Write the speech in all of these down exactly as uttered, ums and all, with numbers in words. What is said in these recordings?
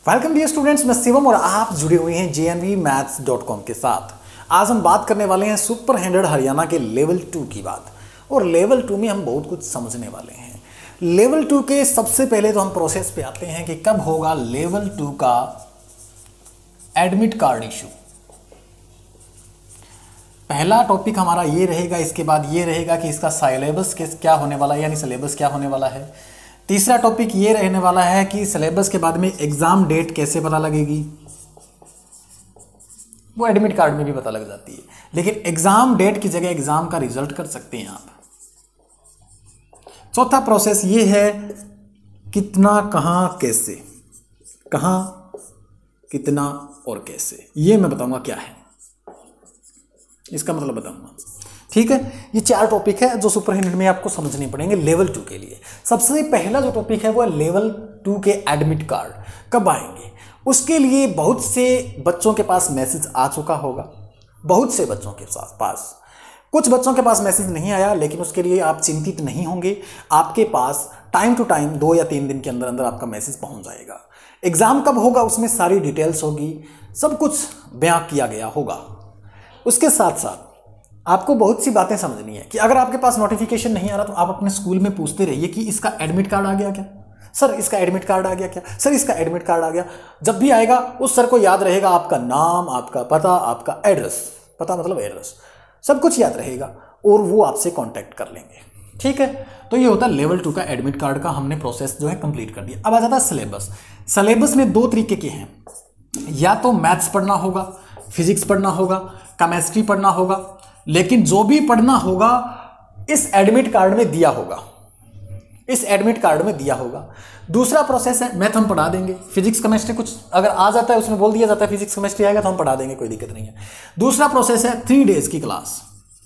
Welcome dear students, मैं शिवम और आप जुड़े हुए हैं J N V maths dot com के साथ। आज हम बात करने वाले हैं सुपर हंड्रेड हरियाणा के लेवल टू की बात। और लेवल टू में हम बहुत कुछ समझने वाले हैं। लेवल टू के सबसे पहले तो हम प्रोसेस पे आते हैं कि कब होगा लेवल टू का एडमिट कार्ड इशू। पहला टॉपिक हमारा ये रहेगा, इसके बाद ये रहेगा कि इसका सिलेबस क्या होने वाला है, यानी सिलेबस क्या होने वाला है। तीसरा टॉपिक ये रहने वाला है कि सिलेबस के बाद में एग्जाम डेट कैसे पता लगेगी। वो एडमिट कार्ड में भी पता लग जाती है, लेकिन एग्जाम डेट की जगह एग्जाम का रिजल्ट कर सकते हैं आप। चौथा प्रोसेस ये है कितना, कहां, कैसे, कहां, कितना और कैसे, ये मैं बताऊंगा क्या है, इसका मतलब बताऊंगा। ठीक है, ये चार टॉपिक है जो सुपर हंड्रेड में आपको समझने पड़ेंगे लेवल टू के लिए। सबसे पहला जो टॉपिक है वो है लेवल टू के एडमिट कार्ड कब आएंगे। उसके लिए बहुत से बच्चों के पास मैसेज आ चुका होगा, बहुत से बच्चों के पास। कुछ बच्चों के पास मैसेज नहीं आया, लेकिन उसके लिए आप चिंतित नहीं होंगे। आपके पास टाइम टू टाइम दो या तीन दिन के अंदर अंदर आपका मैसेज पहुंच जाएगा। एग्जाम कब होगा उसमें सारी डिटेल्स होगी, सब कुछ बयां किया गया होगा। उसके साथ साथ आपको बहुत सी बातें समझनी है कि अगर आपके पास नोटिफिकेशन नहीं आ रहा तो आप अपने स्कूल में पूछते रहिए कि इसका एडमिट कार्ड आ गया क्या, सर इसका एडमिट कार्ड आ गया क्या, सर इसका एडमिट कार्ड आ गया। जब भी आएगा उस सर को याद रहेगा आपका नाम, आपका पता, आपका एड्रेस, पता मतलब एड्रेस, सब कुछ याद रहेगा और वो आपसे कांटेक्ट कर लेंगे। ठीक है, तो ये होता है लेवल टू का एडमिट कार्ड का हमने प्रोसेस जो है कंप्लीट कर दिया। अब आ जाता है सिलेबस। सिलेबस में दो तरीके के हैं, या तो मैथ्स पढ़ना होगा, फिजिक्स पढ़ना होगा, केमिस्ट्री पढ़ना होगा, लेकिन जो भी पढ़ना होगा इस एडमिट कार्ड में दिया होगा, इस एडमिट कार्ड में दिया होगा। दूसरा प्रोसेस है मैथ हम पढ़ा देंगे, फिजिक्स केमिस्ट्री कुछ अगर आ जाता है उसमें बोल दिया जाता है फिजिक्स केमिस्ट्री आएगा तो हम पढ़ा देंगे, कोई दिक्कत नहीं है। दूसरा प्रोसेस है थ्री डेज की क्लास।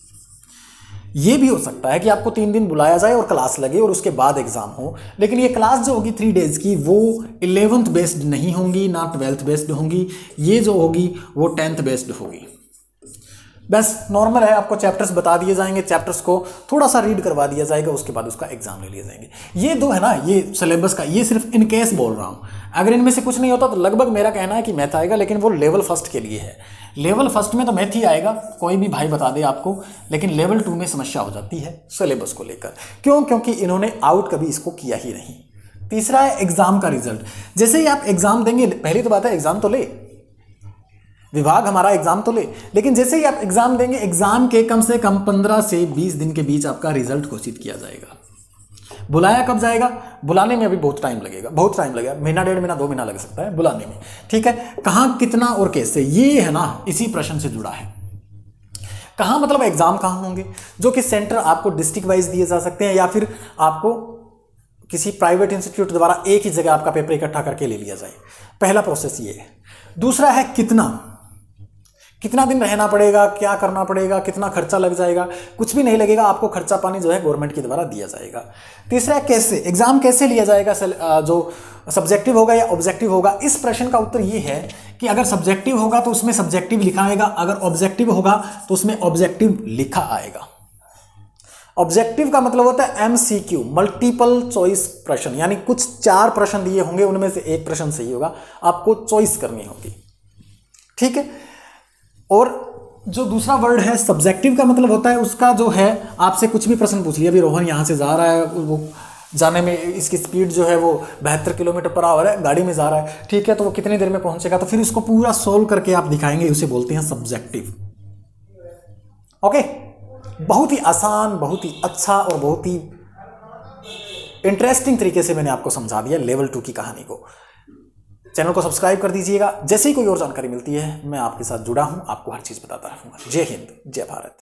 ये भी हो सकता है कि आपको तीन दिन बुलाया जाए और क्लास लगे और उसके बाद एग्जाम हो, लेकिन ये क्लास जो होगी थ्री डेज की वो इलेवेंथ बेस्ड नहीं होंगी, ना ट्वेल्थ बेस्ड होंगी। ये जो होगी वो टेंथ बेस्ड होगी। बस नॉर्मल है, आपको चैप्टर्स बता दिए जाएंगे, चैप्टर्स को थोड़ा सा रीड करवा दिया जाएगा, उसके बाद उसका एग्जाम ले लिए जाएंगे। ये दो है ना, ये सिलेबस का, ये सिर्फ इन केस बोल रहा हूँ। अगर इनमें से कुछ नहीं होता तो लगभग मेरा कहना है कि मैथ आएगा, लेकिन वो लेवल फर्स्ट के लिए है। लेवल फर्स्ट में तो मैथ ही आएगा, कोई भी भाई बता दे आपको, लेकिन लेवल टू में समस्या हो जाती है सिलेबस को लेकर। क्यों? क्योंकि इन्होंने आउट कभी इसको किया ही नहीं। तीसरा है एग्जाम का रिजल्ट। जैसे ही आप एग्जाम देंगे, पहली तो बात है एग्जाम तो ले, विभाग हमारा एग्जाम तो ले, लेकिन जैसे ही आप एग्जाम देंगे, एग्जाम के कम से कम पंद्रह से बीस दिन के बीच आपका रिजल्ट घोषित किया जाएगा। बुलाया कब जाएगा? बुलाने में अभी बहुत टाइम लगेगा, बहुत टाइम लगेगा, महीना डेढ़ महीना दो महीना लग सकता है बुलाने में। ठीक है, कहाँ, कितना और कैसे, ये है ना इसी प्रश्न से जुड़ा है। कहाँ मतलब एग्जाम कहाँ होंगे, जो कि सेंटर आपको डिस्ट्रिक्ट वाइज दिए जा सकते हैं, या फिर आपको किसी प्राइवेट इंस्टीट्यूट द्वारा एक ही जगह आपका पेपर इकट्ठा करके ले लिया जाए। पहला प्रोसेस ये है। दूसरा है कितना, कितना दिन रहना पड़ेगा, क्या करना पड़ेगा, कितना खर्चा लग जाएगा। कुछ भी नहीं लगेगा, आपको खर्चा पानी जो है गवर्नमेंट के द्वारा दिया जाएगा। तीसरा है कैसे, एग्जाम कैसे लिया जाएगा, जो सब्जेक्टिव होगा या ऑब्जेक्टिव होगा। इस प्रश्न का उत्तर ये है कि अगर सब्जेक्टिव होगा तो उसमें सब्जेक्टिव लिखा आएगा, अगर ऑब्जेक्टिव होगा तो उसमें ऑब्जेक्टिव लिखा आएगा। ऑब्जेक्टिव का मतलब होता है एमसीक्यू, मल्टीपल चॉइस प्रश्न, यानी कुछ चार प्रश्न दिए होंगे, उनमें से एक प्रश्न सही होगा, आपको चॉइस करनी होगी। ठीक है, और जो दूसरा वर्ड है सब्जेक्टिव का मतलब होता है उसका जो है आपसे कुछ भी प्रश्न पूछ लिया। अभी रोहन यहाँ से जा रहा है, वो जाने में इसकी स्पीड जो है वो बहत्तर किलोमीटर पर आवर है, गाड़ी में जा रहा है। ठीक है, तो वो कितनी देर में पहुंचेगा, तो फिर इसको पूरा सोल्व करके आप दिखाएंगे, उसे बोलते हैं सब्जेक्टिव। ओके, बहुत ही आसान, बहुत ही अच्छा और बहुत ही इंटरेस्टिंग तरीके से मैंने आपको समझा दिया लेवल टू की कहानी को। चैनल को सब्सक्राइब कर दीजिएगा, जैसे ही कोई और जानकारी मिलती है मैं आपके साथ जुड़ा हूं, आपको हर चीज बताता रहूंगा। जय हिंद, जय भारत।